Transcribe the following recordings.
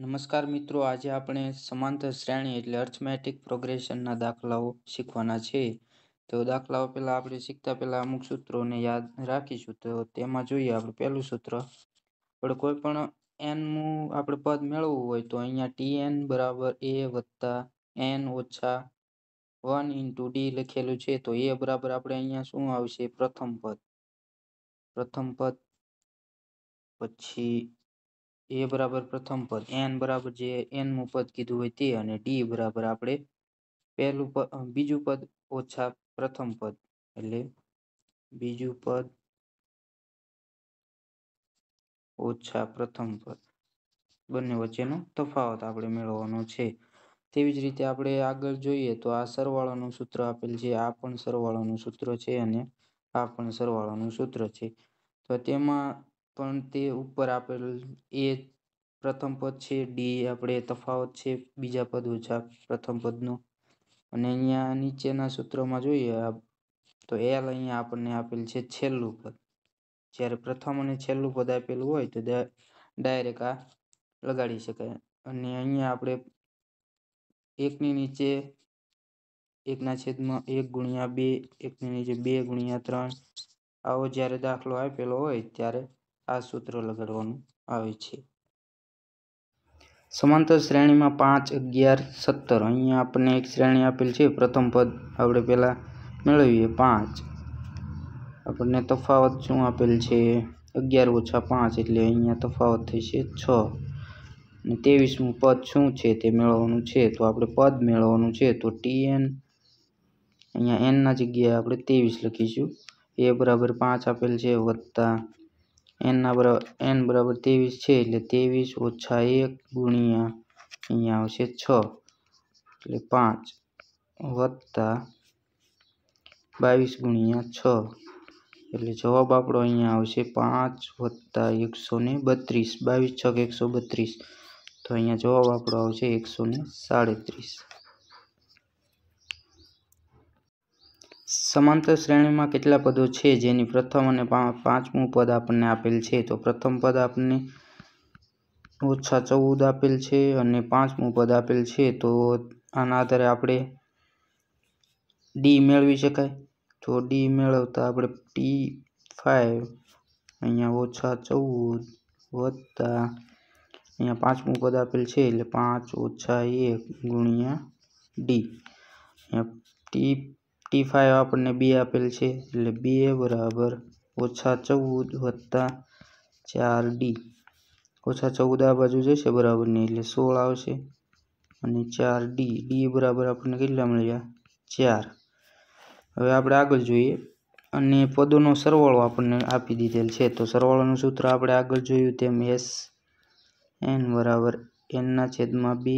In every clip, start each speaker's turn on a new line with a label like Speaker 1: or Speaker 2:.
Speaker 1: નમસ્કાર મિત્રો, આજે આપણે સમાંતર શ્રેણી એટલે અર્થમેટિક પ્રોગ્રેશનના દાખલાઓ શીખવાના છે. તો દાખલાઓ પહેલા આપણે શીખતા પહેલા અમુક સૂત્રોને યાદ રાખીશું. તો તેમાં જોઈએ આપણે પહેલું સૂત્ર. આપણે કોઈ પણ n નું આપણે પદ મેળવવું હોય તો અહીંયા tn બરાબર a વત્તા n ઓછા 1 into d લખેલું છે. તો a બરાબર આપણે અહીંયા શું આવશે? પ્રથમ પદ. પછી a બરાબર પ્રથમ પદ, n બરાબર જે n મું પદ કીધું હોય તે, અને d બરાબર આપણે બીજું પદ ઓછા પ્રથમ પદ, એટલે બીજું પદ ઓછા પ્રથમ પદ, બંને વચ્ચેનો તફાવત આપણે મેળવવાનો છે. તેવી જ રીતે આપણે આગળ જોઈએ તો આ સરવાળાનું સૂત્ર આપેલ છે, આ પણ સરવાળાનું સૂત્ર છે, અને આ પણ સરવાળાનું સૂત્ર છે. તો તેમાં પણ તે ઉપર આપેલ a પ્રથમ પદ છે, d આપણે તફાવત છે બીજા પદ ઓછા પ્રથમ પદનો, અને અહીંયા નીચેના સૂત્રમાં જોઈએ તો l અહીંયા આપણને આપેલ છે છેલ્લું પદ. જ્યારે પ્રથમ અને છેલ્લું પદ આપેલું હોય તો ડાયરેક્ટ આ લગાડી શકાય. અને અહીંયા આપણે એકની નીચે 1/1 ગુણ્યા 2, એકની નીચે 2 ગુણ્યા 3, આવો જ્યારે દાખલો આપેલો હોય ત્યારે આ સૂત્ર લગાડવાનું આવે છે. સમાંતર શ્રેણીમાં 5, 11, 17 અહીંયા આપણને એક શ્રેણી આપેલ છે. પ્રથમ પદ આપણે પહેલા મેળવીએ 5. આપણને તફાવત શું આપેલ છે? 11 ઓછા 5, એટલે અહીંયા તફાવત થશે 6. અને 23મું પદ શું છે તે મેળવવાનું છે. તો આપણે પદ મેળવવાનું છે. તો tn અહીંયા n ના જગ્યાએ આપણે 23 લખીશું. a બરાબર 5 આપેલ છે વત્તા n બરાબર 23 છે, એટલે 23 ઓછા 1 ગુણ્યા અહીંયા આવશે 6, એટલે 5 વત્તા 22 ગુણ્યા 6, એટલે જવાબ આપણો અહીંયા આવશે 5 વત્તા 132. 22 છક 132, તો અહીંયા જવાબ આપણો આવશે 137. સમાંતર શ્રેણીમાં કેટલા પદો છે જેની પ્રથમ અને પાંચમું પદ આપણને આપેલ છે? તો પ્રથમ પદ આપણને -14 આપેલ છે અને પાંચમું પદ આપેલ છે. તો આના આધારે આપણે d મેળવી શકાય. તો d મેળવતા આપણે t5 અહીંયા -14 વત્તા અહીંયા પાંચમું પદ આપેલ છે, એટલે 5 ઓછા 1 ગુણ્યા d. t5 આપણને 2 આપેલ છે, એટલે 2 બરાબર -14 વત્તા 4d. -14 આ બાજુ જશે બરાબર નહીં, એટલે 16 આવશે, અને 4d. d બરાબર આપણને કેટલા મળ્યા? 4. હવે આપણે આગળ જોઈએ, અને પદોનો સરવાળો આપણને આપી દીધેલ છે. તો સરવાળાનું સૂત્ર આપણે આગળ જોયું તેમ n બરાબર n/2,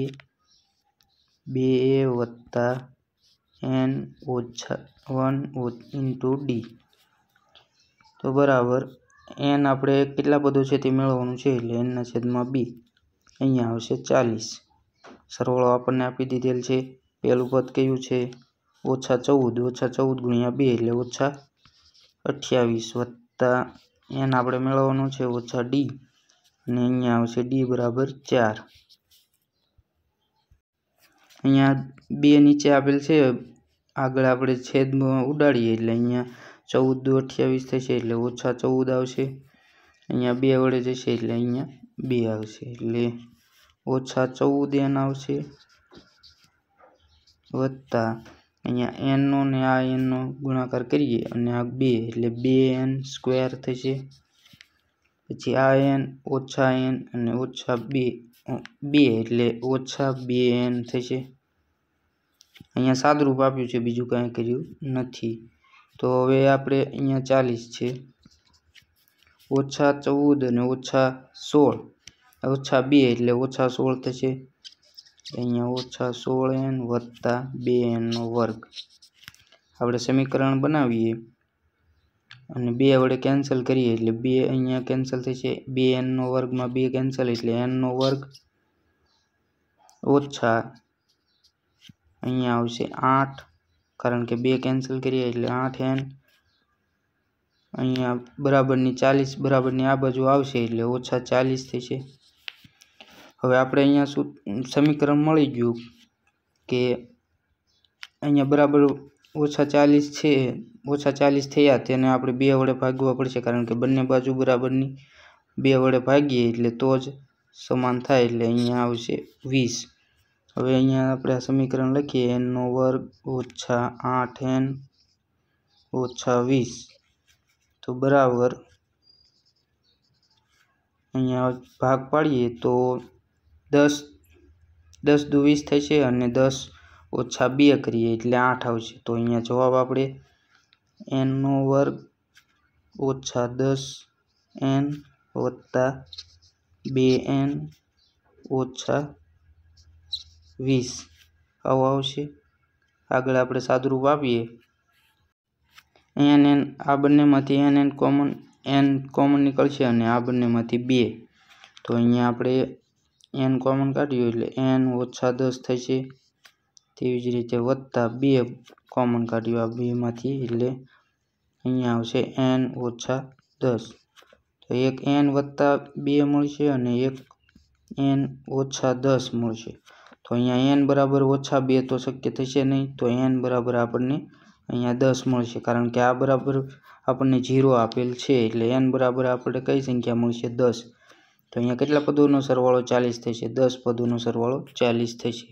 Speaker 1: 2a વત્તા n ઓછા 1 into d. તો બરાબર n આપણે કેટલા પદો છે તે મેળવવાનું છે, એટલે n/2 અહીંયા આવશે 40. સરવાળો આપણને આપી દીધેલ છે. પહેલું પદ કયું છે? -14 ગુણ્યા 2, એટલે -28 વત્તા n આપણે મેળવવાનું છે ઓછા d, અને અહીંયા આવશે d બરાબર 4. અહીંયા 2 નીચે આપેલ છે, આગળ આપણે છેદમાં ઉડાડીએ એટલે અહીંયા 14 × 2 = 28 થશે, એટલે -14 આવશે. અહીંયા 2 વડે જશે એટલે અહીંયા 2 આવશે, એટલે -14n આવશે વત્તા અહીંયા n નો ને આ n નો ગુણાકાર કરીએ અને આ 2, એટલે 2n² થશે. પછી આ n ઓછા n અને ઓછા 2 એટલે -2n થશે. અહીંયા સાદુરૂપ આપ્યું છે, બીજું કાંઈ કર્યું નથી. તો હવે આપણે અહીંયા 40 છે, -14 અને -16, -2 એટલે -16 થશે. અહીંયા -16n વત્તા 2n². આપણે સમીકરણ બનાવીએ અને 2 વડે કેન્સલ કરીએ એટલે 2 અહીંયા કેન્સલ થશે. 2n² માં 2 કેન્સલ, એટલે n² ઓછા અહીંયા આવશે 8, કારણ કે 2 કેન્સલ કરીએ એટલે 8n. અહીંયા બરાબરની 40 બરાબરની આ બાજુ આવશે એટલે -40 થશે. હવે આપણે અહીંયા શું સમીકરણ મળી ગયું કે અહીંયા બરાબર -40 છે, -40 થયા તેને આપણે 2 વડે ભાગવા પડશે, કારણ કે બંને બાજુ બરાબરની 2 વડે ભાગીએ એટલે તો જ સમાન થાય, એટલે અહીંયા આવશે 20. હવે અહીંયા આપણે આ સમીકરણ લખીએ n² - 8n - 20 તો બરાબર અહીંયા ભાગ પાડીએ તો 10 10 દુ 20 થશે અને 10 - 2 કરીએ એટલે 8 આવશે. તો અહીંયા જવાબ આપણે n² - 10n - 2n - 20 આવો આવશે. આગળ આપણે સાદુરૂપ આપીએ. n આ બંનેમાંથી n કોમન નીકળશે અને આ બંનેમાંથી 2. તો અહીંયા આપણે n કોમન કાઢ્યું એટલે n - 10 થશે. તેવી જ રીતે વત્તા 2 કોમન કાઢ્યું આ બેમાંથી એટલે અહીંયા આવશે n - 10. તો એક n + 2 મળશે અને એક n - 10 મળશે. તો અહીંયા n બરાબર -2 તો શક્ય થશે નહીં, તો n બરાબર આપણને અહીંયા 10 મળશે, કારણ કે આ બરાબર આપણને 0 આપેલ છે, એટલે n બરાબર આપણે કઈ સંખ્યા મળશે 10. તો અહીંયા કેટલા પદોનો સરવાળો 40 થશે? 10 પદોનો સરવાળો 40 થશે.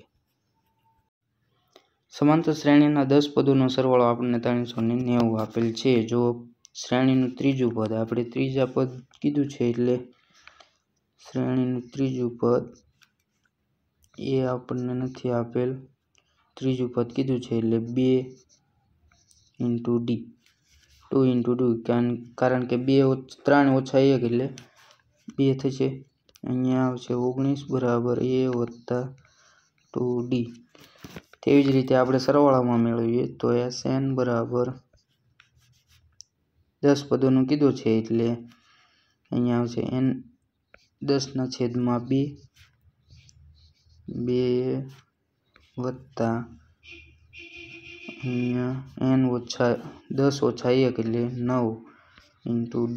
Speaker 1: સમાંતર શ્રેણીના 10 પદોનો સરવાળો આપણને 390 આપેલ છે. જો શ્રેણીનું ત્રીજું પદ આપણે ત્રીજા પદ કીધું છે, એટલે શ્રેણીનું ત્રીજું પદ એ આપણને નથી આપેલ, ત્રીજું પદ કીધું છે એટલે 2 × d 2 × d, કારણ કે 3 - 1 એટલે 2 થશે. અહીંયા આવશે 19 બરાબર a + 2d. તેવી જ રીતે આપણે સરવાળામાં મેળવીએ તો Sn બરાબર 10 પદોનું કીધું છે, એટલે અહીંયા આવશે n 10/2 વત્તા અહીંયા n - 10 - 1 એટલે 9 × d.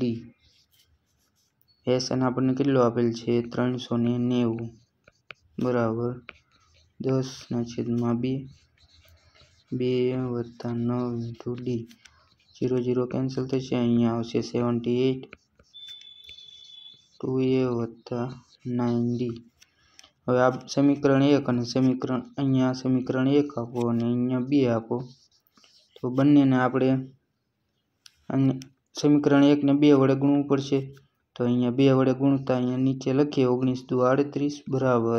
Speaker 1: Sn આપણને કેટલો આપેલ છે? 390 બરાબર 10/2 વત્તા 9 × d. 0 0 કેન્સલ થશે. અહીંયા આવશે 78 2a વત્તા 9d. હવે આ સમીકરણ 1 અને અહીંયા સમીકરણ 1 આપો અને અહીંયા 2 આપો, તો બંનેને આપણે સમીકરણ 1 ને 2 વડે ગુણવું પડશે. તો અહીંયા 2 વડે ગુણતા અહીંયા નીચે લખીએ 19 દુ 38 બરાબર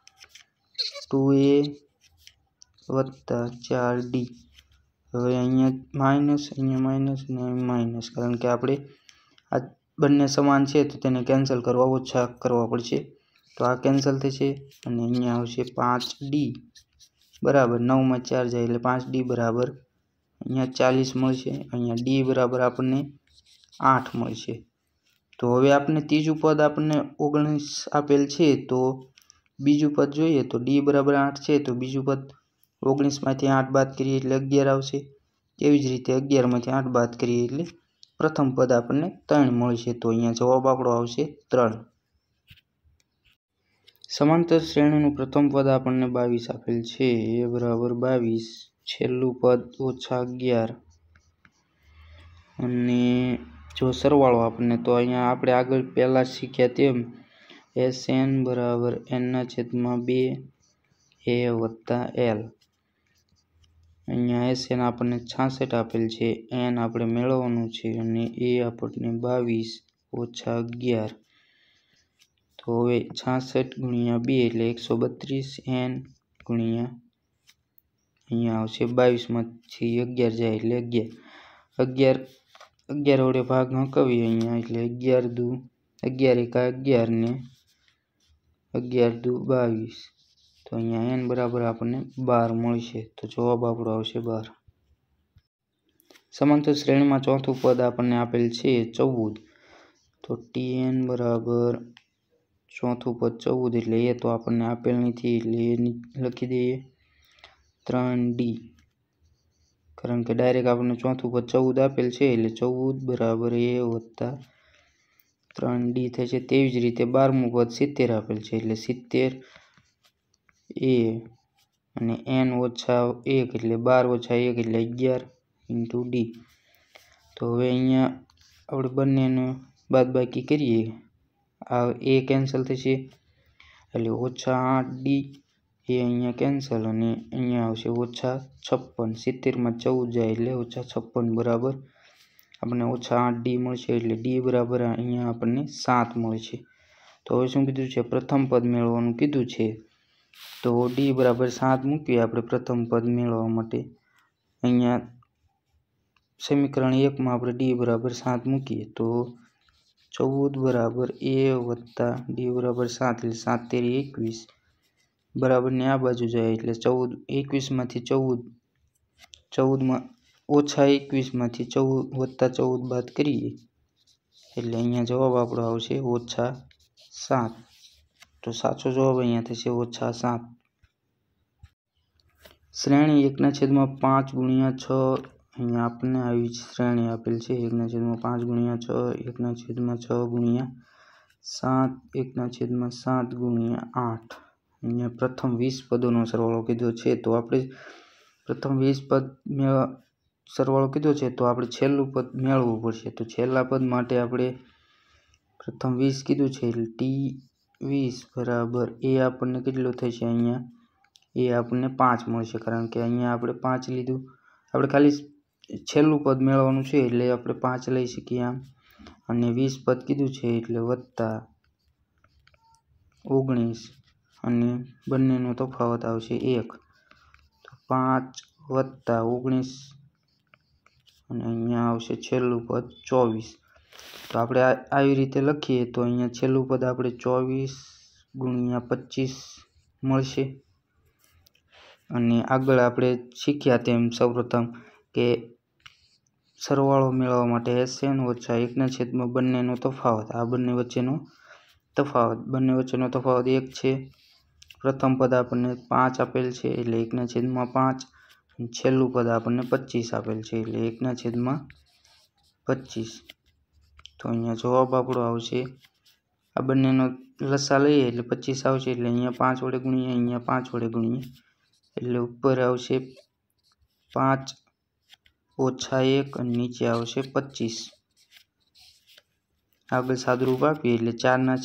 Speaker 1: 2a વત્તા 4d. હવે અહીંયા માઇનસ, અહીંયા માઇનસ અને માઇનસ, કારણ કે આપણે આ બંને સમાન છે તો તેને કેન્સલ કરવા ઓછા કરવા પડશે. તો આ કેન્સલ થશે અને અહીંયા આવશે 5d બરાબર 9 માં 4 જાય એટલે 5d બરાબર અહીંયા 40 મળશે. અહીંયા d બરાબર આપણને 8 મળશે. તો હવે આપણને ત્રીજું પદ આપણને 19 આપેલ છે, તો બીજું પદ જોઈએ તો d બરાબર 8 છે, તો બીજું પદ 19 માંથી 8 બાદ કરીએ એટલે 11 આવશે. તેવી જ રીતે 11 માંથી 8 બાદ કરીએ એટલે પ્રથમ પદ આપણને 3 મળશે. તો અહીંયા જવાબ આપણો આવશે 3. સમાંતર શ્રેણીનું પ્રથમ પદ આપણને 22 આપેલ છે, a બરાબર 22, છેલ્લું પદ -11 અને જો સરવાળો આપણને, તો અહીંયા આપણે આગળ પહેલા શીખ્યા તેમ Sn બરાબર n/2 a વત્તા l. અહીંયા Sn આપણને 66 આપેલ છે, n આપણે મેળવવાનું છે અને a આપણને 22 - 11. તો હવે 66 × 2 એટલે 132 n ગુણ્યા અહીંયા આવશે 22 માંથી 11 જાય એટલે 11 વડે ભાગ હંકાવીએ અહીંયા, એટલે 11 દુ 11 × 11 ને 11 દુ 22. તો અહીંયા n બરાબર આપણને 12 મળશે. તો જવાબ આપણો આવશે 12. સમાંતર શ્રેણીમાં ચોથું પદ આપણને આપેલ છે 14. તો tn બરાબર ચોથું પદ 14, એટલે એ તો આપણને આપેલ નથી, એટલે એ લખી દઈએ 3d, કારણ કે ડાયરેક્ટ આપણને ચોથું પદ 14 આપેલ છે, એટલે 14 બરાબર a વત્તા 3D થશે। તેવી જ રીતે 12મું પદ 70 આપેલ છે એટલે 70 a અને n ઓછા 1 એટલે 12 ઓછા 1 એટલે 11 ઇન્ટુ d। તો હવે અહીંયા આપણે બંનેને બાદબાકી કરીએ, આ a કેન્સલ થશે એટલે ઓછા 8d એ અહીંયા કેન્સલ અને અહીંયા આવશે ઓછા 56। 70માં 14 જાય એટલે ઓછા 56 બરાબર આપણને ઓછા 8d મળશે એટલે d બરાબર અહીંયા આપણને 7 મળશે। તો હવે શું કીધું છે, પ્રથમ પદ મેળવવાનું કીધું છે, તો d બરાબર 7 મૂકીએ આપણે પ્રથમ પદ મેળવવા માટે। અહીંયા સમીકરણ 1માં આપણે d બરાબર 7 મૂકીએ તો 14 બરાબર a વત્તા d બરાબર 7 એટલે 7 તેરી 21 બરાબર ને આ બાજુ જાય એટલે 14 21માંથી 14 ઓછા 21માંથી 14 વત્તા 14 બાદ કરીએ એટલે અહીંયા જવાબ આપણો આવશે ઓછા 7। તો સાચો જવાબ અહીંયા થશે ઓછા 7। શ્રેણી 1/5 ગુણ્યા 6 અહીંયા આપણને આવી શ્રેણી આપેલ છે 1/5 ગુણ્યા 6 1/6 ગુણ્યા 7 1/7 ગુણ્યા 8। અહીંયા પ્રથમ 20 પદોનો સરવાળો કીધો છે, તો આપણે પ્રથમ 20 પદ સરવાળો કીધો છે તો આપણે છેલ્લું પદ મેળવવું પડશે। તો છેલ્લા પદ માટે આપણે પ્રથમ 20 કીધું છે એટલે t20 બરાબર એ આપણને કેટલો થશે, અહીંયા એ આપણને 5 મળશે કારણ કે અહીંયા આપણે 5 લીધું, આપણે ખાલી છેલ્લું પદ મેળવવાનું છે એટલે આપણે 5 લઈ શકીએ આમ, અને 20 પદ કીધું છે એટલે વત્તા 19 અને બંનેનો તફાવત આવશે 1। તો 5 વત્તા 19 અને અહીંયા આવશે છેલ્લું પદ 24। તો આપણે આવી રીતે લખીએ તો અહીંયા છેલ્લું પદ આપણે 24 ગુણ્યા 25 મળશે। અને આગળ આપણે શીખ્યા તેમ સૌપ્રથમ કે સરવાળો મેળવવા માટે SN ઓછા 1/, બંનેનો તફાવત, આ બંને વચ્ચેનો તફાવત 1 છે। પ્રથમ પદ આપણને 5 આપેલ છે એટલે 1/5, છેલ્લું પદ આપણને 25 આપેલ છે એટલે 1/25। તો અહીંયા જવાબ આપણો આવશે, આ બંનેનો લસા લઈએ એટલે 25 આવશે એટલે અહીંયા 5 વડે ગુણીએ, અહીંયા 5 વડે ગુણીએ એટલે ઉપર આવશે 5 ઓછા 1 અને નીચે આવશે 25। આગળ સાદુરૂપ આપીએ એટલે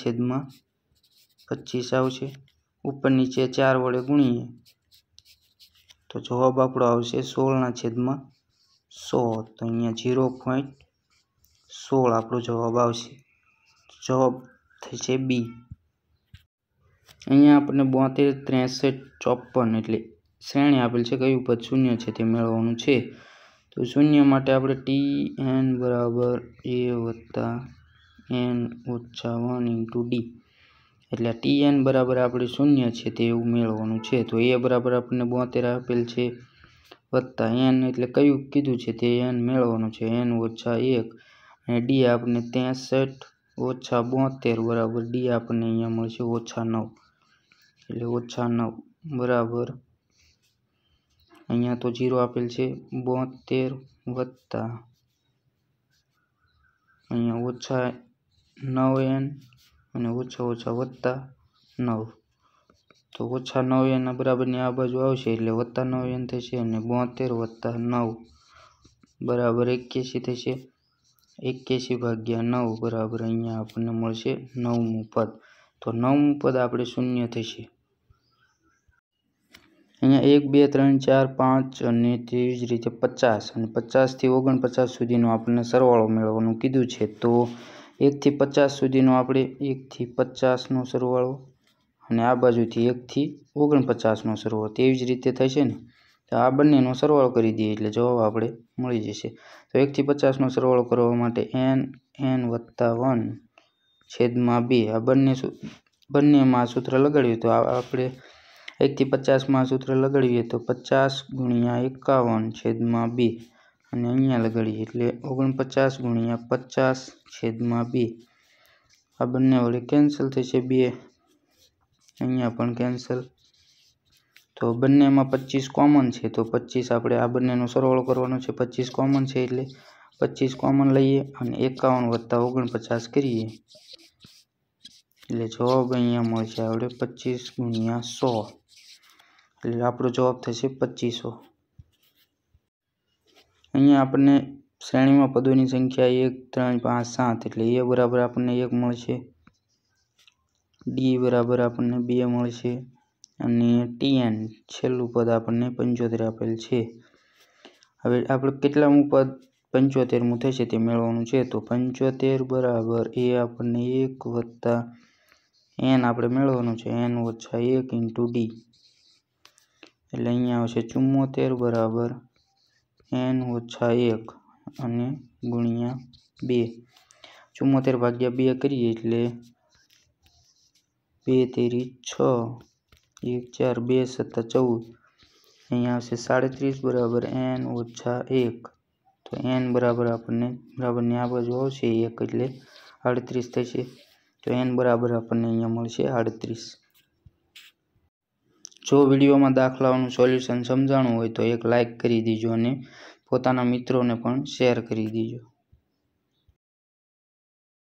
Speaker 1: 4/25 આવશે, ઉપર નીચે 4 વડે ગુણીએ તો જવાબ આપણો આવશે 16/100। તો અહીંયા 0.16 આપણો જવાબ આવશે, જવાબ થશે બી। અહીંયા આપણને 72 63 54 એટલે શ્રેણી આપેલ છે, કયું પદ શૂન્ય છે તે મેળવવાનું છે। તો શૂન્ય માટે આપણે tn બરાબર a વત્તા n ઓછા 1 ઇન્ટુ d એટલે tn બરાબર આપણે શૂન્ય છે તે એવું મેળવવાનું છે। તો a બરાબર આપણને 72 આપેલ છે વત્તા n એટલે કયું કીધું છે તે n મેળવવાનું છે, n ઓછા 1 અને d આપણને 63 ઓછા 72 બરાબર d આપણને અહીંયા મળશે ઓછા 9 એટલે ઓછા 9 બરાબર અહીંયા તો 0 આપેલ છે 72 વત્તા અહીંયા ઓછા 9n અને ઓછા વત્તા 9, તો ઓછા 9n બરાબરની આ બાજુ આવશે એટલે વત્તા 9n થશે અને 72 વત્તા 9 બરાબર 81 થશે। 81/9 બરાબર અહીંયા આપણને મળશે 9મું પદ। તો 9મું પદ આપણે શૂન્ય થશે। અહીંયા 1 2 3 4 5 અને તેવી જ રીતે 50 અને 50 થી 49 સુધીનો આપણને સરવાળો મેળવવાનું કીધું છે। તો 1 થી 50 સુધીનો આપણે 1 થી 50નો સરવાળો અને આ બાજુથી 1 થી 49નો સરવાળો તેવી જ રીતે થશે ને, તો આ બંનેનો સરવાળો કરી દઈએ એટલે જવાબ આપણે મળી જશે। તો 1 થી 50નો સરવાળો કરવા માટે n વત્તા 1 છેદમાં 2 આ બંનેમાં સૂત્ર લગાડ્યું તો આપણે 1 થી 50માં સૂત્ર લગાડીએ તો 50 ગુણ્યા 51 છેદમાં 2 અને અહીંયા લગાડીએ એટલે 49 ગુણ્યા 50 છેદમાં 2 આ બંને વડે કેન્સલ થશે 2, અહીંયા પણ કેન્સલ। તો બંનેમાં 25 કોમન છે તો 25 આપણે આ બંનેનો સરવાળો કરવાનો છે, 25 કોમન છે એટલે 25 કોમન લઈએ અને 51 + 49 કરીએ એટલે જવાબ અહીંયા મળશે આપણે 25 × 100 એટલે આપણો જવાબ થશે 2500। અહીંયા આપણને શ્રેણીમાં પદોની સંખ્યા 1 3 5 7 એટલે a બરાબર આપણને 1 મળશે, d બરાબર આપણને 2 મળશે અને tn છેલ્લું પદ આપણને 75 આપેલ છે। હવે આપણે કેટલામું પદ 75મું થશે તે મેળવવાનું છે, તો 75 બરાબર એ આપણને 1 + n આપણે મેળવવાનું છે n - 1 × d એટલે અહીંયા આવશે 74 બરાબર n - 1 અને ગુણ્યા 2 74 / 2 કરીએ એટલે 2 તેરી 6 1 4 2 + 14 અહીંયા આવશે 37 બરાબર n - 1 તો n બરાબર આપણને બરાબરની આ બાજુ આવશે 1 એટલે 38 થશે, તો n બરાબર આપણને અહીંયા મળશે 38। જો વિડીયોમાં દાખલાઓનું સોલ્યુશન સમજાણું હોય તો એક લાઇક કરી દીજો અને પોતાના મિત્રોને પણ શેર કરી દીજો।